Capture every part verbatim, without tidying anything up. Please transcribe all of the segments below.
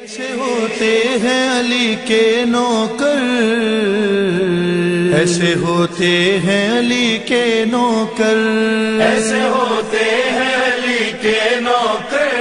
ایسے ہوتے ہیں علی کے نوکر، ایسے ہوتے ہیں علی کے نوکر، ایسے ہوتے ہیں علی کے نوکر،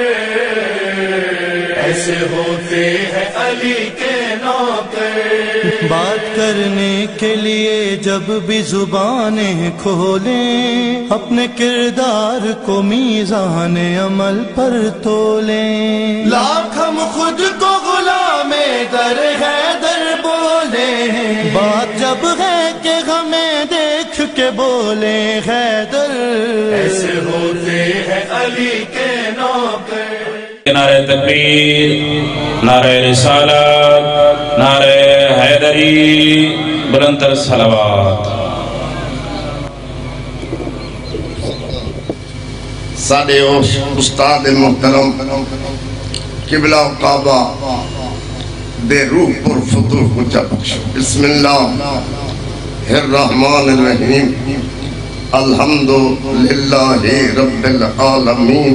ایسے ہوتے ہیں علی کے نوکر۔ بات کرنے کے لیے جب بھی زبانیں کھولیں، اپنے کردار کو میزان عمل پر تولیں۔ لاکھ ہم خود کو غلام در حیدر بولیں، بات جب ہے کہ ہمیں دیکھ کے بولیں حیدر۔ ایسے ہوتے ہیں علی کے نوکر۔ نعرہ تکبیر، نعرہ رسالت، نعرہ حیدری، بلندتر صلوات۔ ساڑھے استاد محترم قبلہ و کعبہ دے روح پر فتح کو چبخشو۔ بسم اللہ الرحمن الرحیم، الحمدللہ رب العالمین،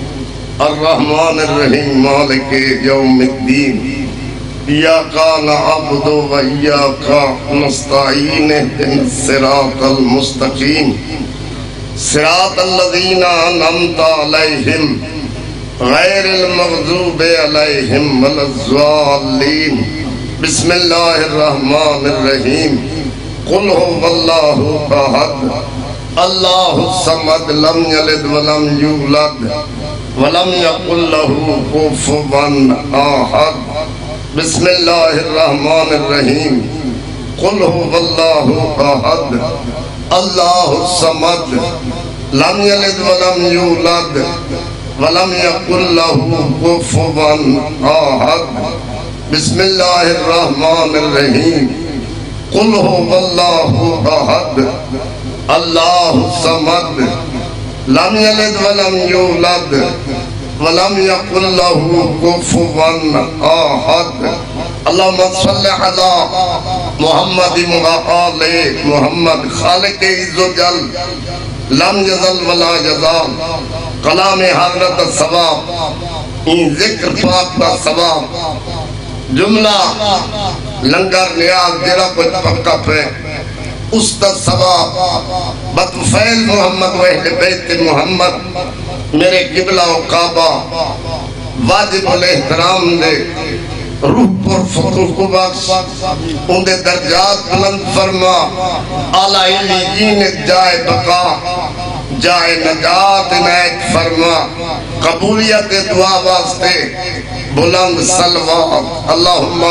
الرحمن الرحیم، مالک یوم الدین، ایاک نعبد و ایاک نستعین، اہدنا الصراط المستقیم، صراط الذین انعمت علیہم غیر المغضوب علیہم ولا الضالین۔ بسم اللہ الرحمن الرحیم، قل هو اللہ احد اللہ الصمد لم یلد ولم یولد ولم یکن له کفوا احد۔ بسم اللہ الرحمن الرحیم، قل هو اللہ احد اللہ الصمد لم یلد ولم یولد ولم یکن له کفوا احد۔ بسم اللہ الرحمن الرحیم، قل هو اللہ احد اللہ الصمد لم یلد ولم یولد ولم یکن له کفوا احد۔ اللہم صلی علی محمد و آل محمد۔ خالق عز و جل لم یزل ولا یزال، کلام حضرت الثواب، این ذکر پاک کا ثواب، جملہ لنگر نیاز جرا کچھ پکا پہ اس دا ثواب، بطفیل محمد و اہل بیت محمد، میرے قبلہ و کعبہ واجب الاحترام دے روح پر فتح کو بخش، ان دے درجات بلند فرما، اعلی علیین جائے بقا، جائے نجات عنایت فرما، قبولیت دعا واسطے بلند صلوات۔ اللہم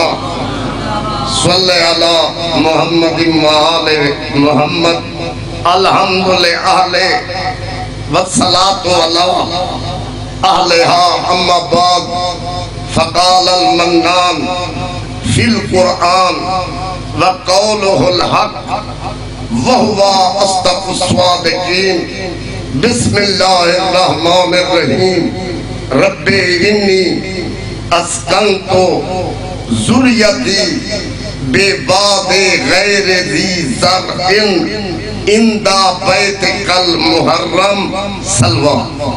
صلی علی محمد و آل محمد، الحمدللہ والصلاة علی اہلہا۔ اما بعد فقال المنان فی القرآن وقولہ الحق وہو اصدق الصادقین۔ بسم اللہ الرحمن الرحیم، رب انی اسکنت ذریتی بے باد غیر ذی زرع عند بیتک المحرم سلوہ۔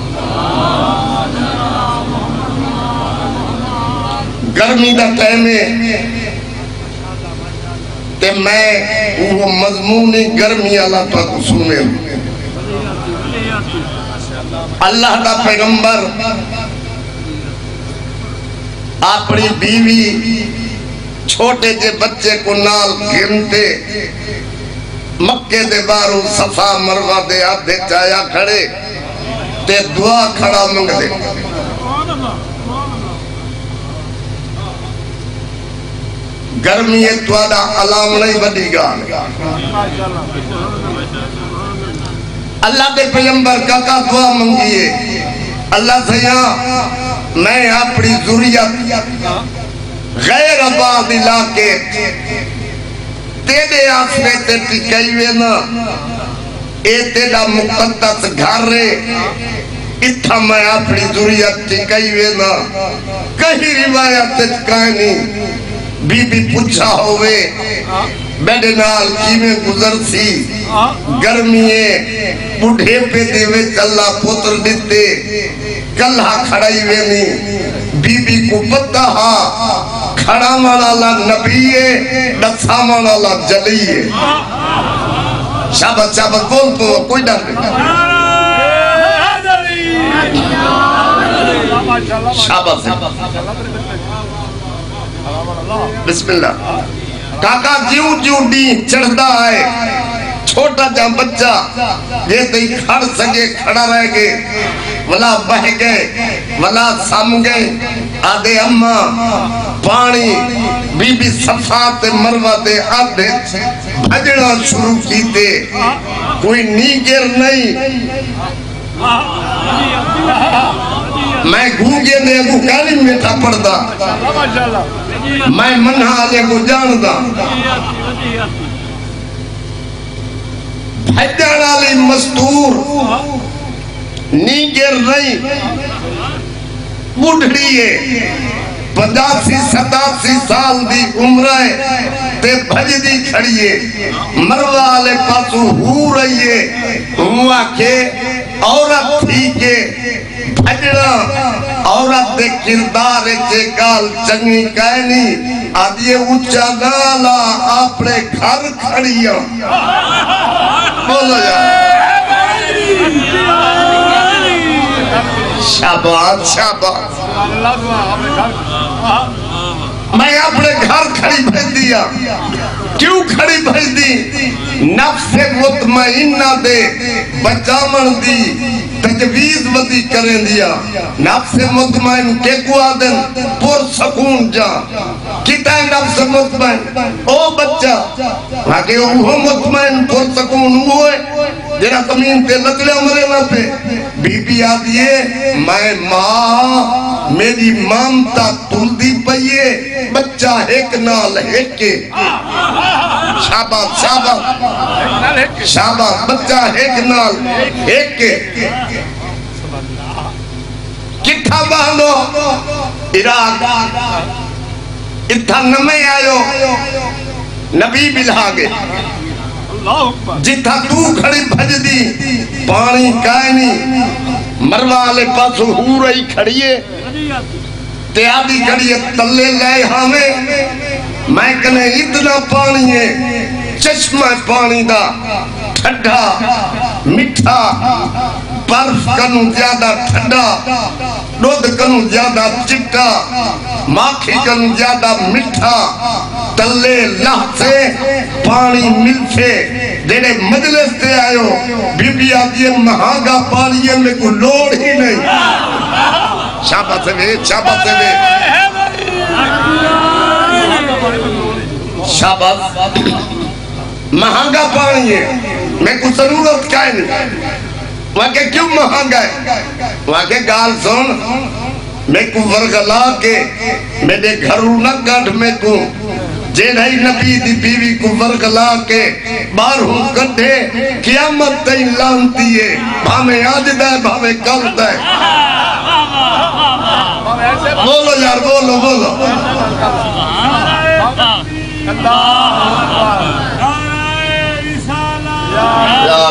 گرمی دا ٹائمے تے میں وہ مضمونی گرمی اللہ تو سنے، اللہ دا پیغمبر اپنی بیوی چھوٹے جے بچے کو نال گھنتے مکے دے بارو صفا مروہ دے آدھے چایا کھڑے تے دعا کھڑا منگ دے۔ گرمی توڑا علام نہیں بڑی گا، اللہ دے پیغمبر کا کا دعا منگیے، اللہ سیاں میں اپنی ذریت غیر آباد علاقے تیرے آسرے تے ٹکائیوے نا، اے تیرا مقدس گھر رے، اتھا میں اپنی ذریت ٹکائیوے نا۔ کہیں روایت ٹکائنی بی بی پوچھا ہوئے بیڈے نال کیویں گزر سی، گرمیے بڑھے پہ دیوے چلا پتر دیتے کلہ کھڑائی وینی بی بی کو پتہ ہا کھڑا والا نبی ہے ڈسا والا جلی ہے شابت شابت بول تو کوئی ڈر نہیں شابت بسم اللہ کاکا جیوں جیوں ڈی چڑھتا ہے چھوٹا جا بچہ جیسے ہی کھڑ سکے کھڑا رہ گئے ولا بہ گئے ولا سام گئے آدھے اماں پانی بی بی صفات مروہ دے آدھے بھجنا شروع کیتے کوئی نیگر نہیں میں گھونگے دے کو کالی میٹھا پڑھدا میں منہا لے کو جاندہ بھجن علی مستور نیگر نہیں بڑھڑی ہے پچاسی ستاسی سال دی عمرہ تے بھج دی کھڑی ہے مروہ آلے پاسو ہو رہی ہے ہوا کہ عورت تھی کہ بھجنا عورت دے کردار چے کال چنگی کہنی آدھیے اچھا گالا اپنے گھر کھڑیاں بولو جا شابات شابات میں اپنے گھر کھڑی بھیج دیا کیوں کھڑی بھیج دی نفس مطمئنہ دے بچامن دی تجویز ودی کریں دیا نفس مطمئن کے کو آدن پر سکون جا کتا ہے نفس مطمئن او بچہ آگے وہ مطمئن پر سکون ہوئے جنہ زمین تے لگلے عمرے نہ پہ بی بی آدھیے میں ماں میری مامتا تل دی پئیے بچہ ایک نال ایک کے شابات شابات شابات بچہ ایک نال ایک کے کتھا باندھو عراق اتھا نمیں آئیو نبی بلہا گے جتھا تو کھڑی بھج دی پانی کائنی مروالے پاسو ہو رہی کھڑیے تیادی کھڑیے تلے لائے ہمیں میں کنے اتنا پانی ہے چشمہ پانی دا ٹھڈا مٹھا برف کنو زیادہ ٹھڈا دودھ کنو زیادہ چٹا ماکھی کنو زیادہ مٹھا تلے لہ سے پانی مل سے جیڑے مجلس تے آئیو بی بی آدھیے مہانگا پانیے میں کو لوڑ ہی نہیں شابہ سے وے شابہ سے وے شابہ مہانگا پانی ہے میں کو ضرورت کیا نہیں وہاں کے کیوں مہانگا ہے وہاں کے گال سن میں کو ورگلا کے میرے گھروں نہ گھٹ میں کو جیڑائی نبی دی بیوی کو ورگلا کے بارہوں کٹھے قیامت تین لانتی ہے بھامے آج دائے بھامے کل دائے بولو یار بولو بولو یا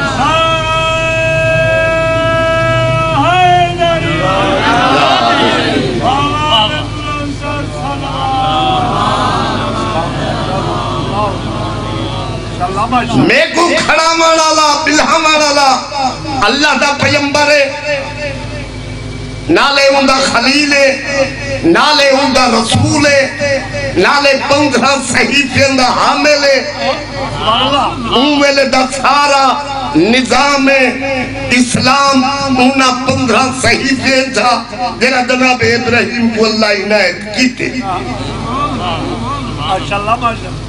میں کو کھڑا مانا بلہا مانا اللہ دا پیمبر ہے نالے اندہ خلیل ہے نالے اندہ رسول ہے نالے پندرہ صحیفے اندہ حامل ہے اوہلے دا سارا نظام اسلام انہا پندرہ صحیفے تھا جنہ جناب ابراہیم کو اللہ عنایت کی تھے ماشاءاللہ ماشاءاللہ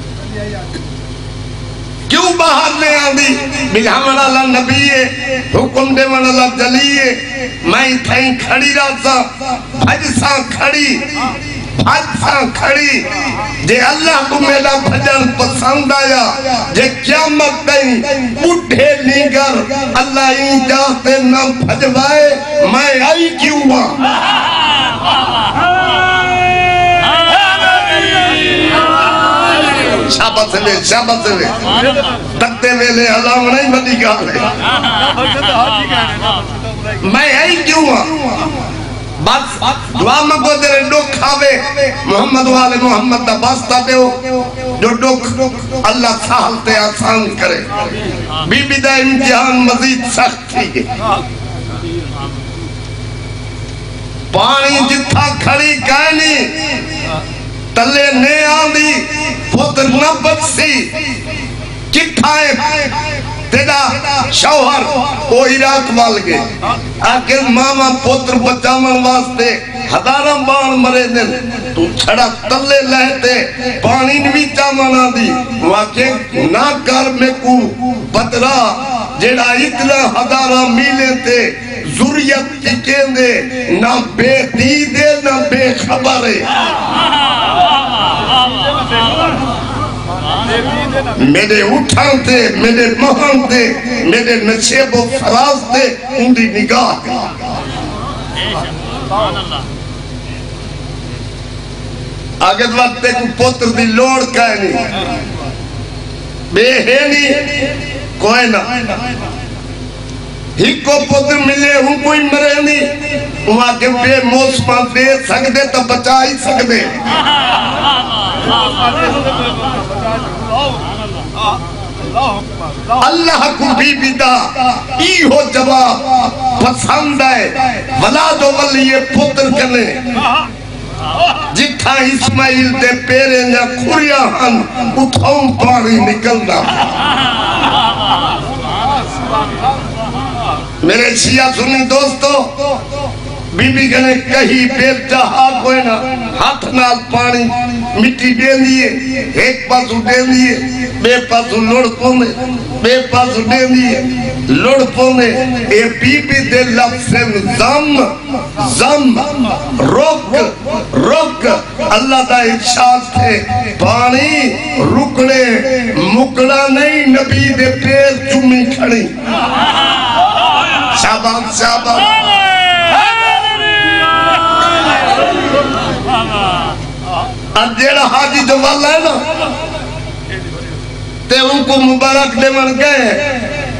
کیوں باہر لے آدھی بلہمن اللہ نبی ہے حکم دے من اللہ جلی ہے میں تھائیں کھڑی رہا بھج ساں کھڑی بھج ساں کھڑی جے اللہ کو میرا بھجن پسند آیا جے قیامت دیں اٹھے نیگر اللہ این جاتے نہ بھجوائے میں آئی کیوں ہوا شابت سے لے شابت سے لے تکتے ویلے علام نہیں بدی گا لے میں آئی کیوں ہاں بس دعا مگو تیرے ڈوک کھاوے محمد والے محمد دا باستا دیو جو ڈوک اللہ سہل تے آسان کرے بی بی دا امتحان مزید سخت تھی پانی جتھا کھڑی کہنی تلے نے آندی پتر نہ بچسی کٹھائے تیرا شوہر وہ عراق وال گئے آکر ماما پتر بچامن واسطے ہزاراں بار مرے دن تو چھڑا تلے لہتے پانی نوی چامن آدھی واقع نہ کر میں کو بدرا جیڑا اتنا ہزاراں میلے تے ذریت ٹکے دے نہ بے دیدے نہ بے خبرے میرے اٹھان تے میرے مہان تے میرے نشیب و فراز تے ان دی نگاہ آگت وقت کو پتر دی لوڑ کہنی بے ہینی کوئی نہ ہی کو پتر ملے ہوں کوئی مرے نہیں وہاں کے بے موسمان دے سکتے تو بچا ہی سکتے اللہ کو بھی بیدہ ای ہو جواب پسند ہے ولاد و ولی پتر کنے جتھا اسماعیل دے پیرے یا کھریا ہن اتھاؤں پانی نکلنا میرے شیعہ سنی دوستو بی بی کہنے کہیں بیر جہاں کوئی نہ ہاتھ نال پانی مٹی دے دیئے ایک پاسو دے دیئے بے پاسو لڑ پونے بے پاسو دے دیئے لڑ پونے اے بی بی دے لفظ زم زم رک رک اللہ دا ارشاد تھے پانی رکڑے مکڑا نہیں نبی دے پیر چمی کھڑی شابان شابان اب جیڑا حاجی جو والا ہے نا تے ان کو مبارک دے من گئے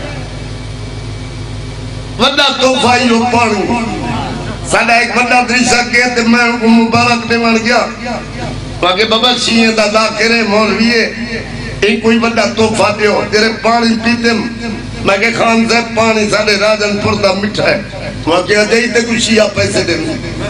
وڈا توفائی ہو پانی ساڑھا ایک وڈا دریشہ گئے تے میں ان کو مبارک دے من گیا باقی بابا شیئے دادا کرے مولویے ان کوئی وڈا توفا دے ہو تیرے پانی پیتے میں کہ خان سے پانی ساڑھے راجن پردہ مٹھا ہے وہاں کیا جائی تے کچھ شیعہ پیسے دے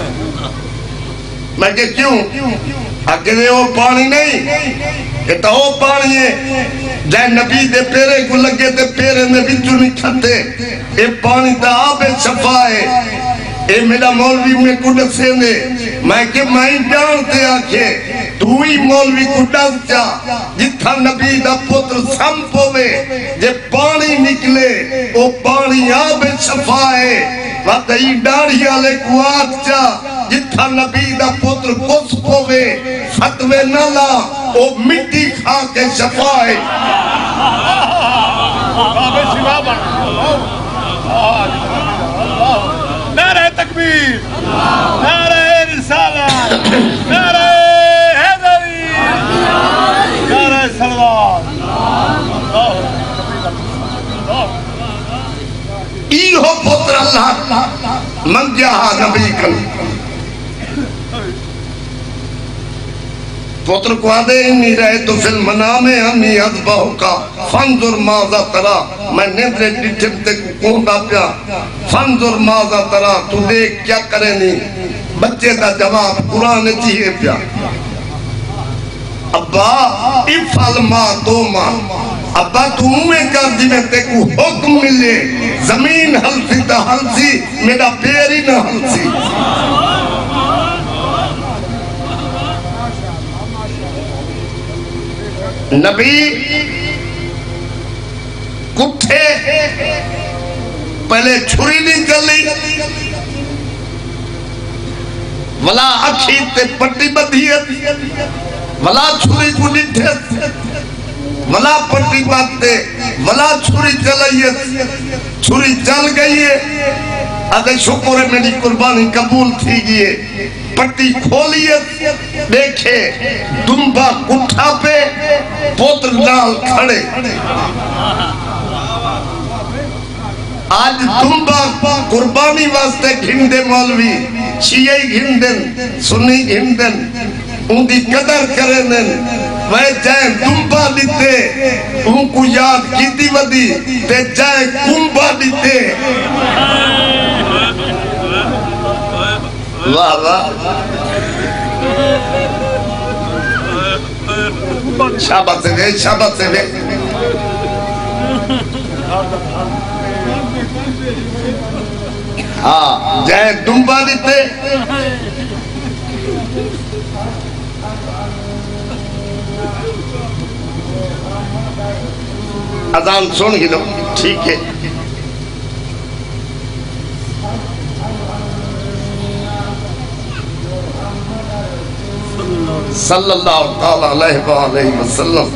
میں کہ کیوں اگر وہ پانی نہیں کہ تو وہ پانی ہے جائے نبی دے پیرے کو لگے تے پیرے میں بھی جو نہیں کھتے اے پانی تا آب شفا ہے اے میرا مولوی میں کڈس سے دے میں کہ میں جانتے آکھے تو ہی مولوی کڈس جا جتھا نبی دا پتر سم پوے جے پانی نکلے وہ پانی آب شفا ہے وقت ہی ڈاڑھی آلے کو آت جا جتھا نبی دا پتر کس پوے فتوے نہ لا وہ مٹی کھا کے شفا ہے نعرہ تکبیر نعرہ رسالت نعرہ حیدری نعرہ صلوات ای ہو پتر اللہ من جہاں نبی کن پتر کو آدھے انی رہے تو فی المنام ہمی عذبہو کا فانظر ماذا ترا میں نیدرے ڈیٹھم تے کو کونڈا پیا فانظر ماذا ترا تو دیکھ کیا کرے نہیں بچے دا جواب قرآن چیئے پیا ابا افعل ما تو ما ابا تو میں کر دی میں تے کو حکم ملے زمین ہلسی تا ہلسی میرا پیر ہی نہ ہلسی نبی کٹھے پہلے چھری نہیں کر لی ولا اکھی تے پٹی بدھیت ولا چھری کو نٹھت ولا پٹی باتے ولا چھری چلائیت چھری چل گئی ہے اگر شکر ہے میری قربانی قبول تھی گئے پٹی کھولیت دیکھے دنبا کٹھا پہ پوتر نال کھڑے آج دنبا قربانی واسطے گھندے مولوی شیعی گھندن سنی گھندن ان دی قدر کرنن وہ جائے دنبا دیتے ان کو یاد کیتی ودی تے جائے کنبا دیتے واہ واہ شابت سے گئے شابت سے گئے ہاں جائے دنبا دیتے اذان سن ہی لو ٹھیک ہے صلی اللہ تعالیٰ علیہ وآلہ وسلم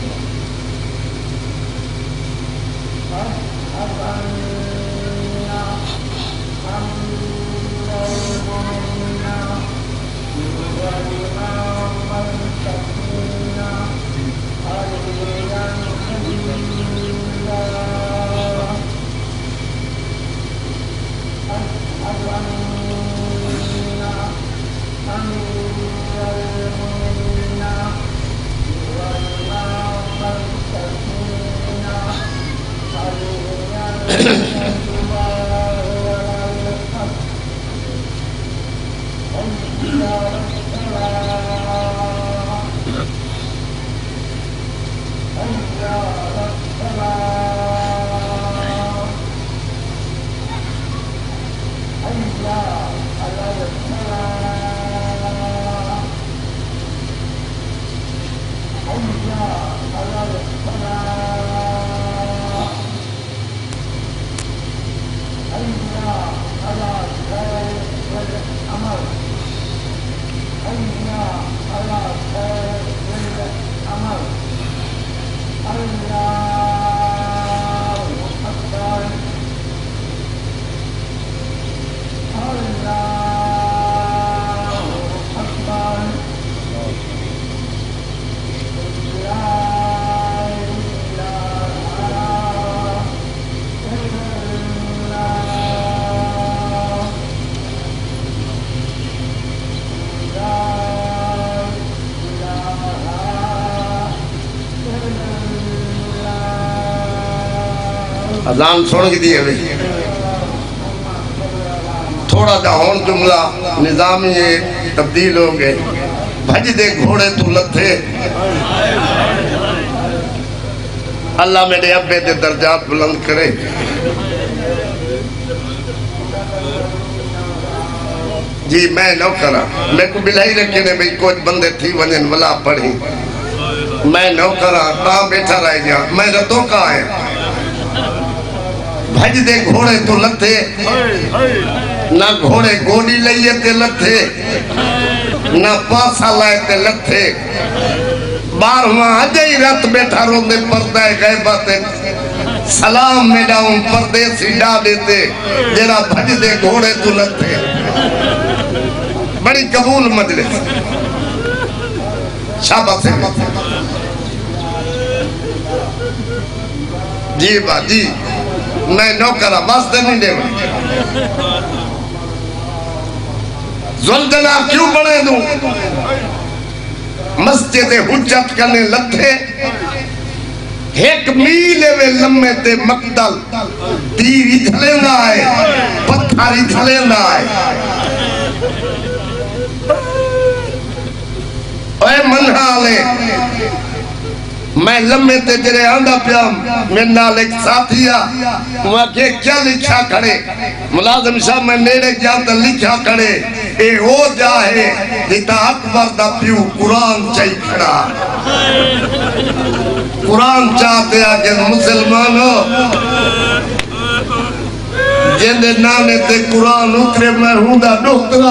اذان سن کی دیئے بھی تھوڑا جا ہون جملہ نظامی تبدیل ہو گئے بھج دے گھوڑے تو لتھے اللہ میرے ابے دے درجات بلند کرے جی میں نو کرا میں کو بلائی رکھے نے بھئی کوئی بندے تھی ونجن ولا پڑھی میں نو کرا کہاں بیٹھا رہ گیا میں رتوں کا ہے بھج دے گھوڑے تو لتھے نہ گھوڑے گوڑی لئیے تے لتھے نہ پاسا لائے تے لتھے بارہواں اجائی رات بیٹھا روندے پردہ غیباتے سلام میں ڈاؤں پردیسی ڈا دیتے جرا بھج دے گھوڑے تو لتھے بڑی قبول مجلس شابہ سے جی با جی میں نوکرہ واسطے نہیں دے زلدنا کیوں بڑھے دوں مسجد حجت کرنے لتھے ایک میلے میں لمحے تے مقتل تیری دھلیندہ آئے پتھاری دھلیندہ آئے اے منحالے میں لمحے تے جرے آندہ پیام میں نال ایک ساتھیا وہاں کہ کیا لکھا کھڑے ملازم شاہ میں نیڑے جانتا لکھا کھڑے اے ہو جاہے جتا اکبر دا پیو قرآن چاہی کھڑا قرآن چاہتے آگے مسلمانوں جندے نانے تے قرآن اترے میں ہوں دا ڈوکترا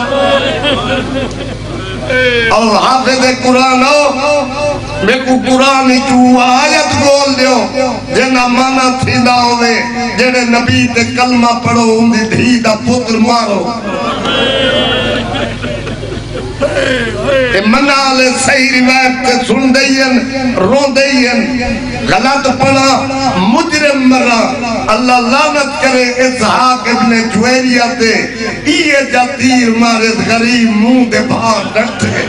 اور حافظ قرآن ہو میں کو قرآن کیوں آیت بول دیو جنہ مانا تھی دا ہوئے جنہ نبی تے کلمہ پڑھو اندھی دھی دا پتر مارو منالے صحیح روایت تے سن دئین رو دئین غلط پڑا مجرم مرا اللہ لعنت کرے اسحاق ابن جویریہ تے یہ جا تیر مارے غریب منہ دے بھار ڈرتے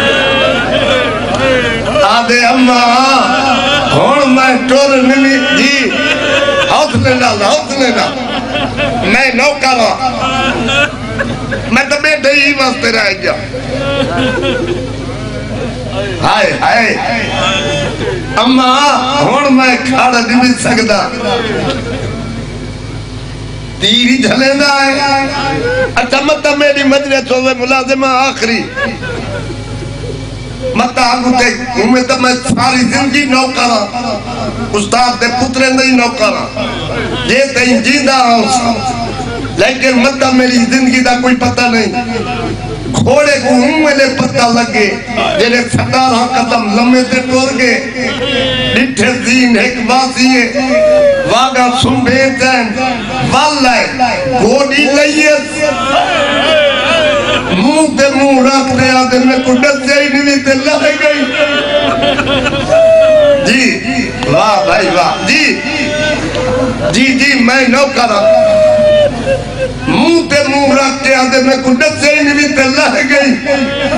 آدھے اماں ہون میں ٹور نمی جی حوصلے نہ حوصلے نہ میں نوکرا میں تو بیٹھے ہی واسطے رہ گیا ہائے ہائے اماں ہون میں کھاڑا نہیں سکتا تیری جھلیندہ ہے اچھا مطا میری مجلس ہوئے ملازمہ آخری مطا آگو تے ہمیں تو میں ساری زندگی نوکرا استاد دے پترے نہیں نوکرا یہ تین جیندہ ہوں لیکن مطا میری زندگی دا کوئی پتہ نہیں گھوڑے کو ہوں میں پتہ لگے جنہیں ستارہ قدم لمحے سے ٹور گئے ڈٹھے زین ایک واضیے واگا سنبے جائن واللہ گوڑی لئیس منہ دے منہ رکھ دے آدھے میں کو ڈس جائی نہیں تے لہے گئی جی واہ بھائی واہ جی جی جی میں نوکرا منہ تے منہ رکھ کے آدھے میں کو ڈس جائی نہیں تے لہے گئی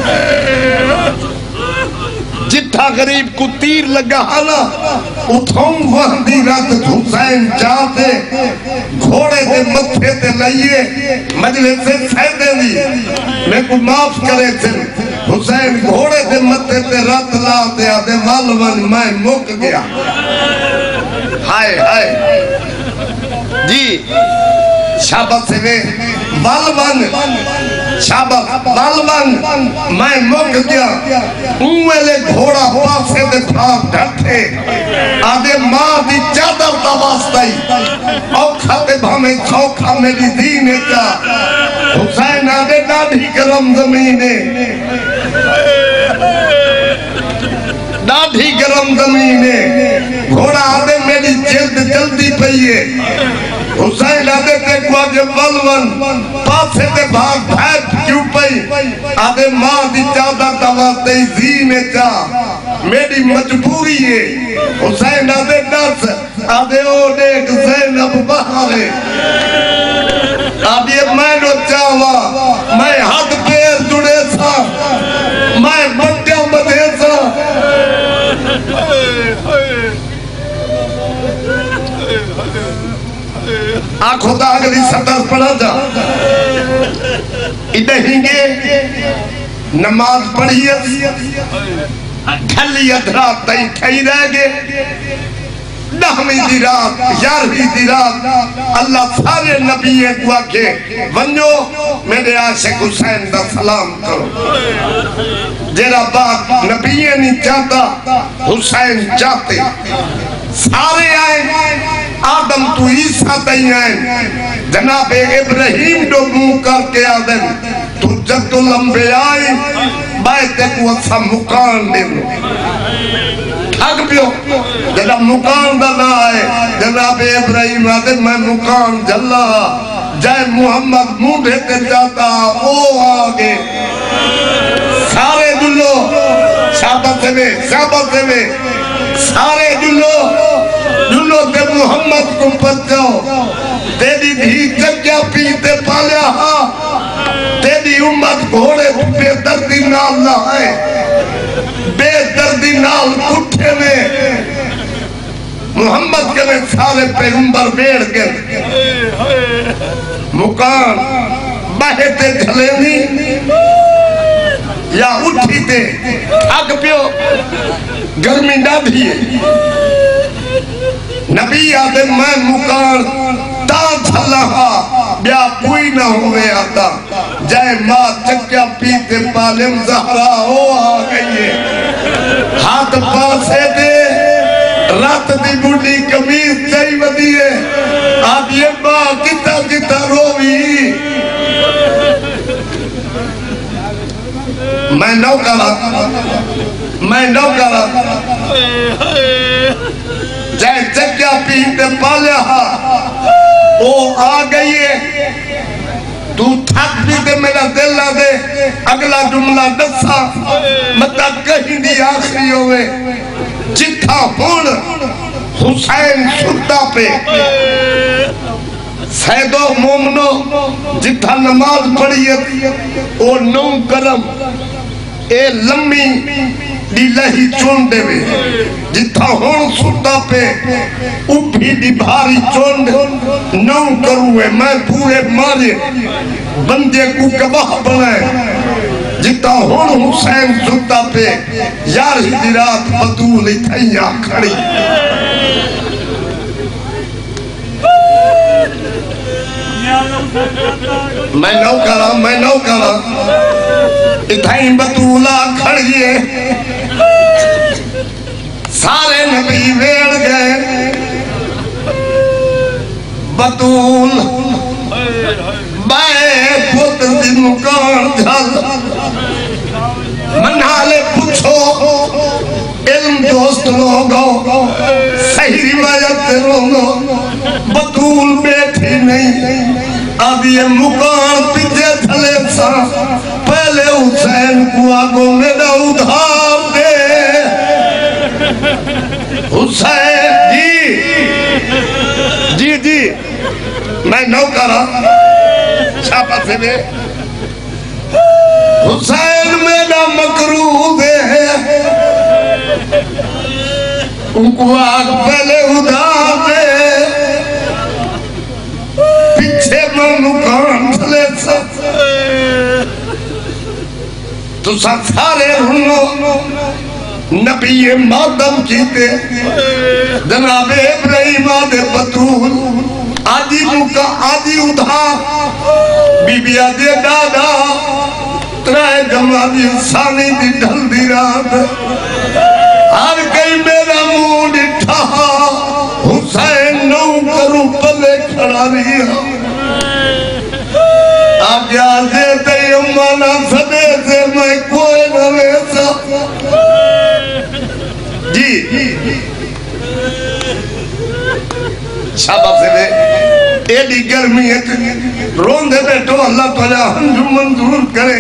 جتھا غریب کو تیر لگا حالا اتھوں وحدی رات حسین جاتے گھوڑے دے متھے تے لئیے مجلس سے سیدے دی میں کو معاف کرے تھے حسین گھوڑے دے متھے تے رات لا دیا دے والون میں مک گیا ہائے ہائے جی شابت سے وے والون شابت والون میں مک گیا اوہلے گھوڑا پاسے دے بھاگ ڈھٹے آدھے ماں دی چادر تاواستائی اوکھا تے بھامے چوکھا میری دینے کا حسین آدھے ڈاڑھی گرم زمینے ڈاڑھی گرم زمینے گھوڑا آدھے میری جلد جلدی پئیے حسین آدھے تے کو آجے والون پاسے تے بھاگ بھیٹ کیوں پئی آدھے ماں دی چادر تاواستے زینے چا میری مجبوری ہے حسین آدھے ڈس آدھے او دیکھ زینب بہارے آدھے میں نو چاہوا میں ہاتھ پیر جڑے سا میں بٹیا بدھے سا آنکھوں دا اگلی سطر پڑھا جا ادھیں گے نماز پڑھیے ڈھلی ادھرات تئی کھائی رہ گے دہمی دی رات یارویں دی رات اللہ سارے نبی کو آکھے ونجو میرے عاشق حسین دا سلام کرو جیرا بات نبی نہیں چاہتا حسین چاہتے سارے آئیں آدم تو عیسیٰ تئی آئیں جناب ابراہیم دو منہ کر کے آدم تو جد لمبے آئیں بائتے کو اچھا مکان دے لو ٹھگ پیو جناب مکان دا نہ آئے جناب ابراہیم آدم میں مکان جلا جائے محمد منہ دیتے جاتا او آگے سارے دلو شابت سے میں شابت سے میں سارے دلو دلو تے محمد کو پچھاؤ تیری بھی چکیا پیتے پالیا ہاں تیری امت گھوڑے بے دردی نال نہ آئے بے دردی نال کٹھے میں محمد کے میں سارے پیغمبر بیڑ کے مکان بہتے جھلینی یا اٹھی تے ٹھگ پیو گرمی نہ بھی نبی آدھے میں مکان تا جھلہا بیا کوئی نہ ہوئے آتا جائے ماں چکیا پیتے پالم زہرا ہو آگئیے ہاتھ پاسے دے رات دی بڑی کمیز چاہی ودیے آدھیے ماں کتا کتا روی میں نو کرا میں نو کرا جائے چکیا پیتے پالیا او آ گئیے تو تھک بھی دے میرا دل نہ دے اگلا جملہ دسا مطلب کہیں دی آخری ہوئے جتھا ہون حسین ستا پہ سیدو مومنو جتھا نماز پڑھیت اور نو کرم اے لمبی دی لہی چون دے وے جتھا ہون ستا پہ اوپی دی بھاری چون دے نو کروے میں پورے مارے بندے کو گواہ بنائے جتا ہون حسین ستا پہ یار ہی دی رات بطول تھیاں کھڑی میں نو کرا میں نو کرا اتھائیں بطولہ کھڑیے سارے نبی ویڑ گئے بطول بائے پتر دی مکان جھل منالے پوچھو علم دوست لوگو صحیح روایت لوگو بطول بیٹھی نہیں اب یہ مکان پیچھے تھلے سا پہلے حسین کو آگو میرا ادھار دے حسین جی جی جی میں نو کرا چھاپا سے دے حسین میرا مکروہ ہے ان کو آگ پہلے ادھار دے پیچھے میں مکان تھلے سا تو سارے رنو نبی مادم کیتے جناب ابراہیم آدھے بطول آدھی مکہ آدھی ادھار بی بی آدھے دادا ترائے جمالی انسانی دی ڈھل دی رات ہر کئی میرا مون اٹھا حسین نو کروں پلے کھڑا رہیا آگے آجے تے امانا سدے سے میں کوئی نہ ویسا جی شابہ سے دے ایڈی گرمی ہے رون دے بیٹھو اللہ تعالیٰ ہنجو منظور کرے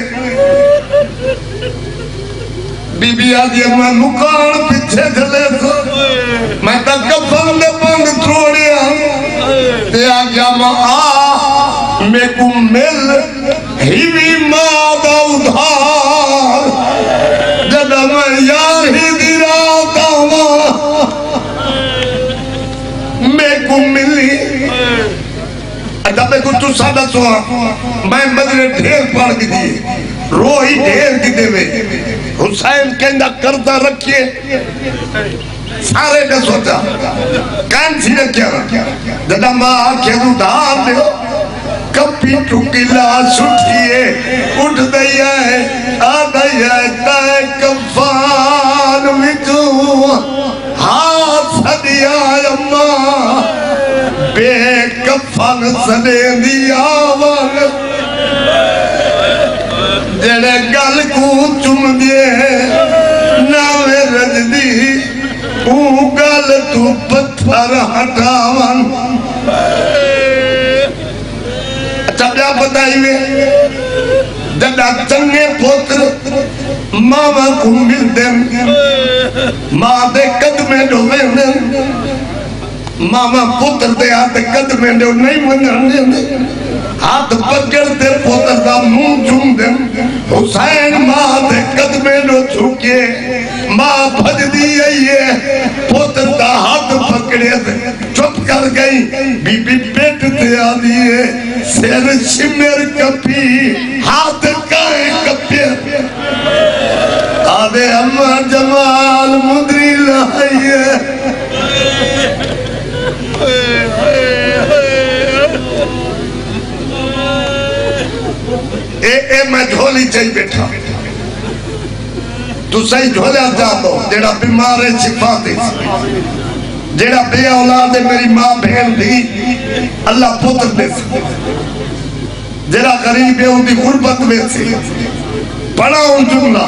بی بی آدھی میں مکان پیچھے جلے سو میں تا کفن دے بند تروڑیا تے آگیا ماں آ میں کو مل ہی بھی ماں دا ادھار جدہ میں یار ہی دی رات آواں میں کو ملی ادھا میں کو تو سادہ سوا میں مدرے ڈھیر پاڑ کی دیئے روحی ڈھیر کی دے میں حسین کہندہ کردہ رکھئے سارے نے سوچا کان سی رکھیا جدہ ماں آکھے دو دھار دے کپی ٹھوکی لاش اٹھئے اٹھ دیا ہے آدھیا ہے تائے کفان وچو ہاتھ سدیا اماں بے کفن سدے دیا آوان جڑے گل کو چم دیے ناوے رج دی اون گل تو پتھر ہٹاوان اچھا بیا بتائی میں جڑا چنگے پوتر ماما کو مل دیں ماں دے قدمے ڈھوے دیں ماما پوتر دے ہاتھ قدمے ڈھو نہیں منن دیں ہاتھ پکڑ دے پوتر دا مون چون دیں حسین ماں دے قدمے ڈھو چھوکے ماں بھج دیئے یہ پوتر دا ہاتھ پکڑے دے چپ کر گئی بی بی پیٹ دے آدھیے سیر شمر کپی ہاتھ کائیں کپی آدھے امہ جمال مدری لائیے اے اے میں جھولی چاہی بیٹھا تو صحیح جھولیا جاندو جیڑا بیمارے شفا دے جیڑا بے اولاد میری ماں بہن دی اللہ پتر دے جیڑا غریب ہے ان دی غربت میں سے پڑھا ان جملہ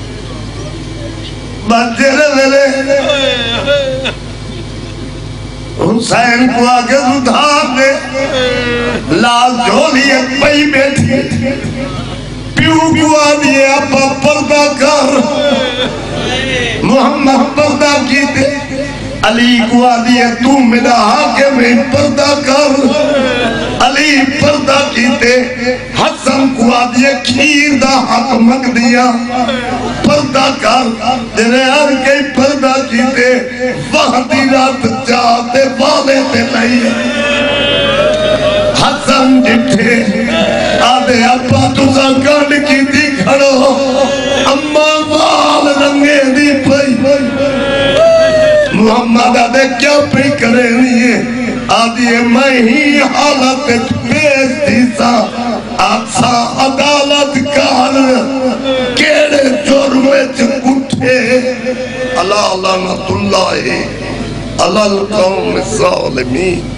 بات جیرے ویلے حسین کو آگے ادھار دے لال جھولیت پئی بیٹھی پیو کو آدھے ابا پردہ کر محمد پردہ کی دے علی کو آدھے تو میرا حاکم پردہ کر علی پردہ کیتے حسن کو آدھے کھیر دا حق مگ دیا پردہ کر تیرے ہر کئی پردہ کیتے وحدی رات جاتے والے تے نہیں حسن جٹھے آدھے ابا تُزا کانڈ کی دی کھڑو اما وال رنگے دی پئی محمد آدھے کیا پہ کرے نہیں آدھے میں ہی حالت پیس دیسا آسا عدالت کار کیڑے جرمے چکٹھے اللہ لعنت اللہ علی القوم الظالمین